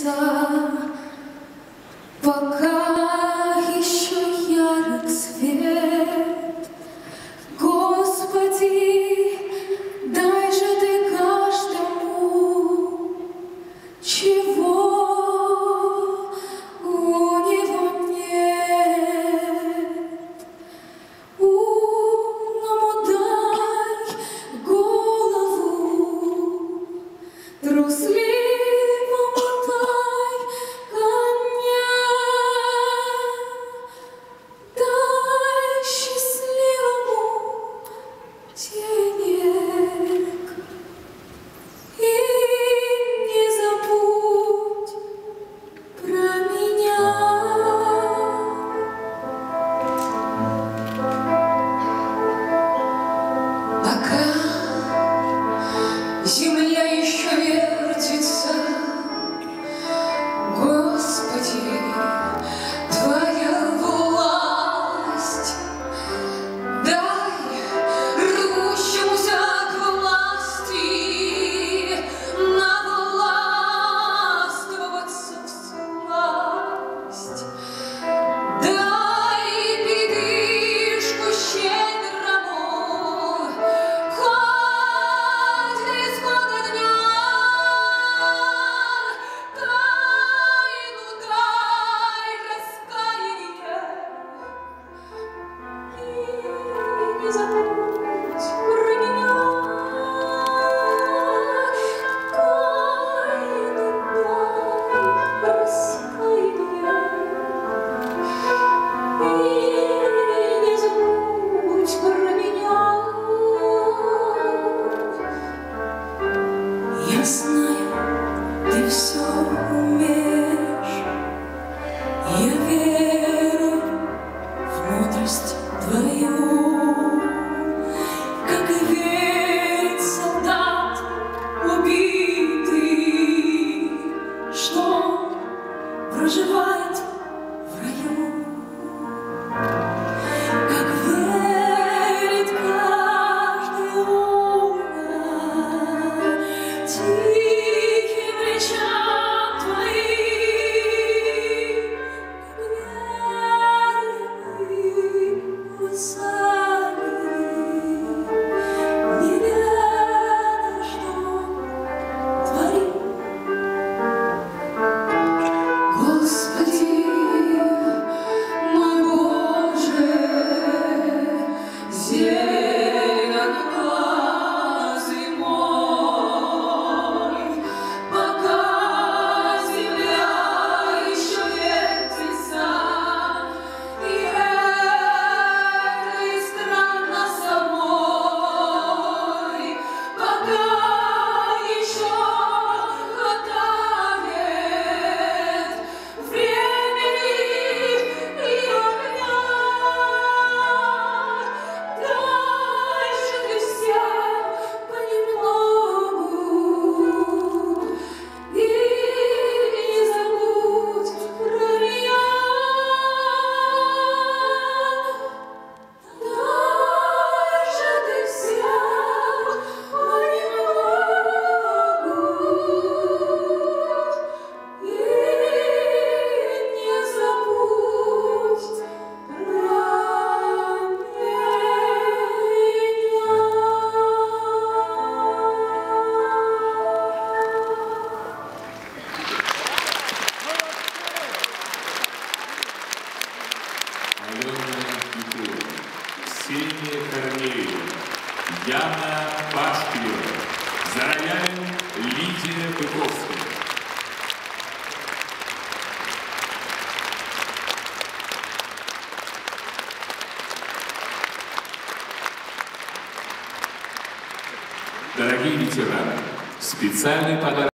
вертится, пока еще ярок свет. Господи, дай же Ты каждому, чего у него нет. Умному дай голову, трусливому дай коня, дай счастливому денег и не забудь про меня. Пока земля еще вертится, Господи, Твоя власть, дай рвущемуся к власти навластвоваться всласть, дай передышку щедрому, хоть до исхода дня, тайну дай раскаяние и не забудь про меня. Тайну дай раскаяние и не забудь про меня. Я знаю, Ты все умеешь, я верю в мудрость Твою, как верит солдат убитый, что проживает в раю. Как верит каждый умер тихим речам Твоим, как верный в сами, не ведая, что творим. Господи, мой Боже, зеленоглазый мой, пока земля еще вертится, и этой странно самой, пока еще хватает времени и огня, дай же Ты всем понемногу и не забудь про меня. Дай же Ты всем понемногу и не забудь про Алена Кикуева, Ксения Корнеева, Яна Пашкиева, за роялем Лидия Быковская. Дорогие ветераны, специальный подарок.